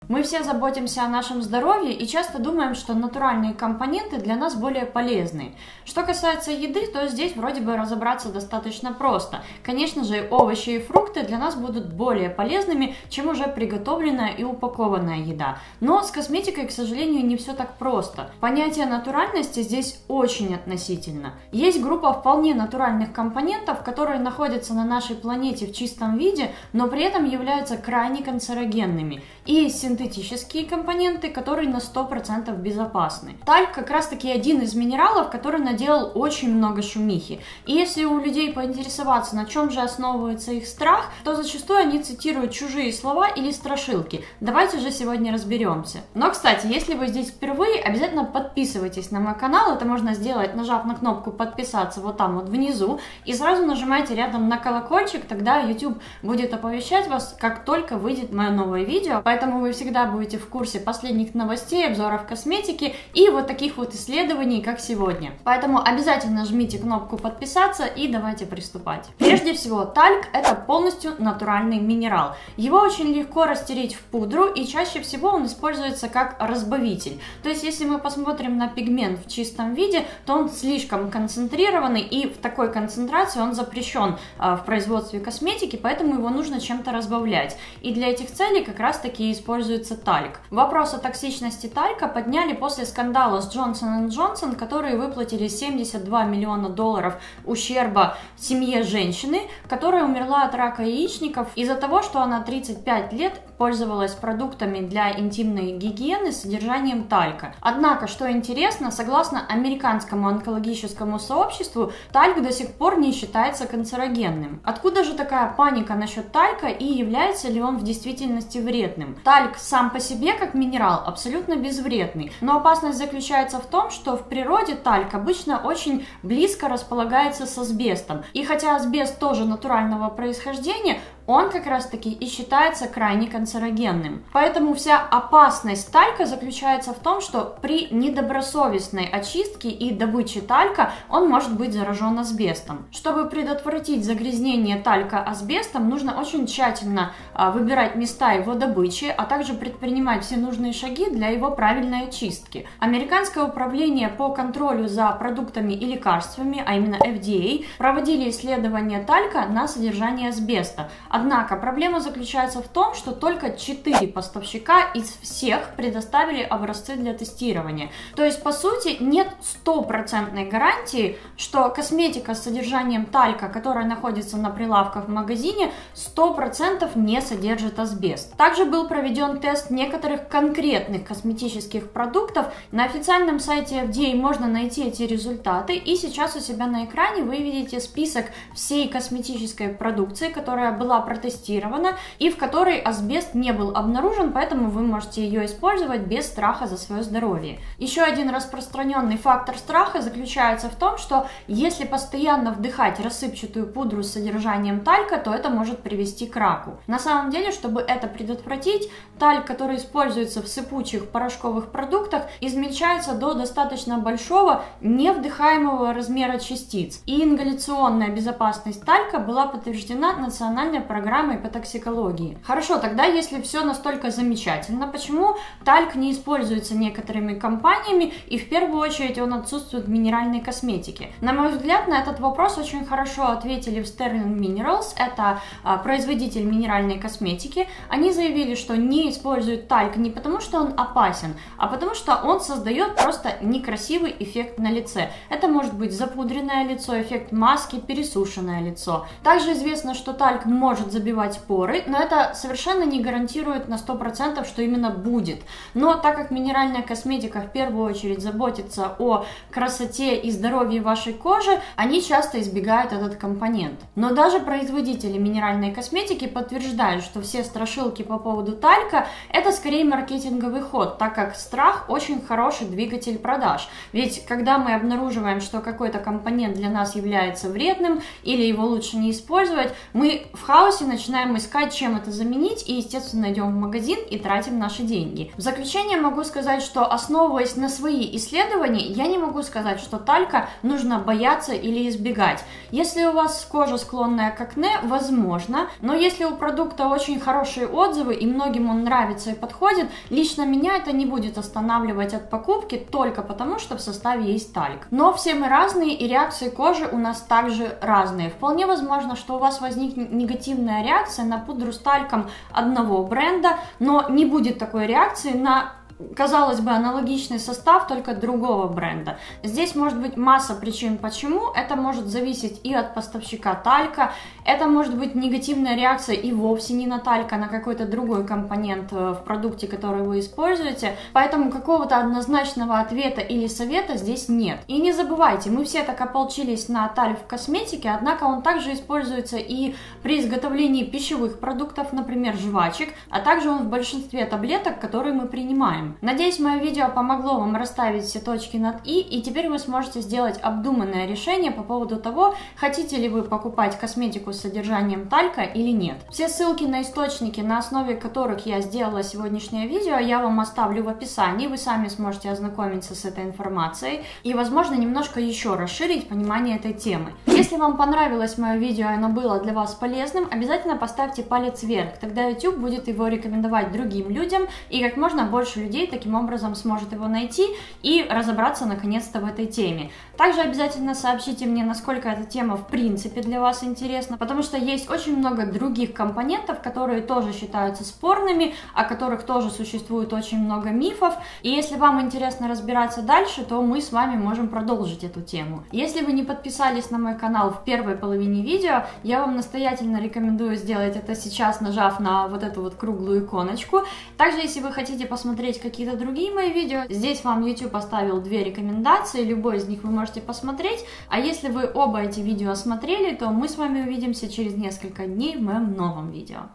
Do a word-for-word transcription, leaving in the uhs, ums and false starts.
Мы все заботимся о нашем здоровье и часто думаем, что натуральные компоненты для нас более полезны. Что касается еды, то здесь вроде бы разобраться достаточно просто. Конечно же, овощи и фрукты для нас будут более полезными, чем уже приготовленная и упакованная еда. Но с косметикой, к сожалению, не все так просто. Понятие натуральности здесь очень относительно. Есть группа вполне натуральных компонентов, которые находятся на нашей планете в чистом виде, но при этом являются крайне канцерогенными. И синтетические компоненты, которые на сто процентов безопасны. Тальк как раз таки один из минералов, который наделал очень много шумихи. И если у людей поинтересоваться, на чем же основывается их страх, то зачастую они цитируют чужие слова или страшилки. Давайте же сегодня разберемся. Но, кстати, если вы здесь впервые, обязательно подписывайтесь на мой канал. Это можно сделать, нажав на кнопку подписаться вот там вот внизу. И сразу нажимайте рядом на колокольчик, тогда YouTube будет оповещать вас, как только выйдет мое новое видео. Поэтому вы всегда будете в курсе последних новостей, обзоров косметики и вот таких вот исследований, как сегодня. Поэтому обязательно жмите кнопку подписаться и давайте приступать. Прежде всего, тальк — это полностью натуральный минерал. Его очень легко растереть в пудру, и чаще всего он используется как разбавитель. То есть, если мы посмотрим на пигмент в чистом виде, то он слишком концентрированный, и в такой концентрации он запрещен а, в производстве косметики, поэтому его нужно чем-то разбавлять. И для этих целей как раз таки используется тальк. Вопрос о токсичности талька подняли после скандала с Джонсон энд Джонсон, которые выплатили семьдесят два миллиона долларов ущерба семье женщины, которая умерла от рака яичников из-за того, что она тридцать пять лет пользовалась продуктами для интимной гигиены с содержанием талька. Однако, что интересно, согласно американскому онкологическому сообществу, тальк до сих пор не считается канцерогенным. Откуда же такая паника насчет талька и является ли он в действительности вредным? Тальк сам по себе, как минерал, абсолютно безвредный, но опасность заключается в том, что в природе тальк обычно очень близко располагается с асбестом. И хотя асбест тоже натурального происхождения, он как раз таки и считается крайне канцерогенным. Поэтому вся опасность талька заключается в том, что при недобросовестной очистке и добыче талька он может быть заражен асбестом. Чтобы предотвратить загрязнение талька асбестом, нужно очень тщательно а, выбирать места его добычи, а также предпринимать все нужные шаги для его правильной очистки. Американское управление по контролю за продуктами и лекарствами, а именно эф ди эй, проводили исследования талька на содержание асбеста. Однако проблема заключается в том, что только четыре поставщика из всех предоставили образцы для тестирования. То есть, по сути, нет стопроцентной гарантии, что косметика с содержанием талька, которая находится на прилавках в магазине, сто процентов не содержит асбест. Также был проведен тест некоторых конкретных косметических продуктов. На официальном сайте эф ди эй можно найти эти результаты, и сейчас у себя на экране вы видите список всей косметической продукции, которая была протестирована и в которой асбест не был обнаружен, поэтому вы можете ее использовать без страха за свое здоровье. Еще один распространенный фактор страха заключается в том, что если постоянно вдыхать рассыпчатую пудру с содержанием талька, то это может привести к раку. На самом деле, чтобы это предотвратить, тальк, который используется в сыпучих порошковых продуктах, измельчается до достаточно большого невдыхаемого размера частиц. И ингаляционная безопасность талька была подтверждена национальной программой по токсикологии. Хорошо, тогда если все настолько замечательно, почему тальк не используется некоторыми компаниями и в первую очередь он отсутствует в минеральной косметике? На мой взгляд, на этот вопрос очень хорошо ответили в Sterling Minerals, это а, производитель минеральной косметики. Они заявили, что не используют тальк не потому, что он опасен, а потому что он создает просто некрасивый эффект на лице. Это может быть запудренное лицо, эффект маски, пересушенное лицо. Также известно, что тальк может забивать поры, но это совершенно не гарантирует на сто процентов, что именно будет. Но так как минеральная косметика в первую очередь заботится о красоте и здоровье вашей кожи, они часто избегают этот компонент. Но даже производители минеральной косметики подтверждают, что все страшилки по поводу талька – это скорее маркетинговый ход, так как страх очень хороший двигатель продаж. Ведь когда мы обнаруживаем, что какой-то компонент для нас является вредным или его лучше не использовать, мы в хаосе вопрос и начинаем искать, чем это заменить, и, естественно, идем в магазин и тратим наши деньги. В заключение могу сказать, что, основываясь на свои исследования, я не могу сказать, что талька нужно бояться или избегать. Если у вас кожа склонная к акне, возможно, но если у продукта очень хорошие отзывы и многим он нравится и подходит, лично меня это не будет останавливать от покупки только потому, что в составе есть тальк. Но все мы разные, и реакции кожи у нас также разные. Вполне возможно, что у вас возникнет негативная реакция на пудру с тальком одного бренда, но не будет такой реакции на, казалось бы, аналогичный состав, только другого бренда. Здесь может быть масса причин, почему. Это может зависеть и от поставщика талька, это может быть негативная реакция и вовсе не на тальк, а на какой-то другой компонент в продукте, который вы используете. Поэтому какого-то однозначного ответа или совета здесь нет. И не забывайте, мы все так ополчились на тальк в косметике, однако он также используется и при изготовлении пищевых продуктов, например, жвачек, а также он в большинстве таблеток, которые мы принимаем. Надеюсь, мое видео помогло вам расставить все точки над «и», и теперь вы сможете сделать обдуманное решение по поводу того, хотите ли вы покупать косметику с содержанием талька или нет. Все ссылки на источники, на основе которых я сделала сегодняшнее видео, я вам оставлю в описании, вы сами сможете ознакомиться с этой информацией и, возможно, немножко еще расширить понимание этой темы. Если вам понравилось мое видео и оно было для вас полезным, обязательно поставьте палец вверх, тогда YouTube будет его рекомендовать другим людям, и как можно больше людей таким образом сможет его найти и разобраться наконец-то в этой теме. Также обязательно сообщите мне, насколько эта тема в принципе для вас интересна, потому что есть очень много других компонентов, которые тоже считаются спорными, о которых тоже существует очень много мифов, и если вам интересно разбираться дальше, то мы с вами можем продолжить эту тему. Если вы не подписались на мой канал в первой половине видео, я вам настоятельно рекомендую сделать это сейчас, нажав на вот эту вот круглую иконочку. Также, если вы хотите посмотреть какие-то другие мои видео, здесь вам YouTube поставил две рекомендации, любой из них вы можете посмотреть, а если вы оба эти видео осмотрели, то мы с вами увидимся через несколько дней в моем новом видео.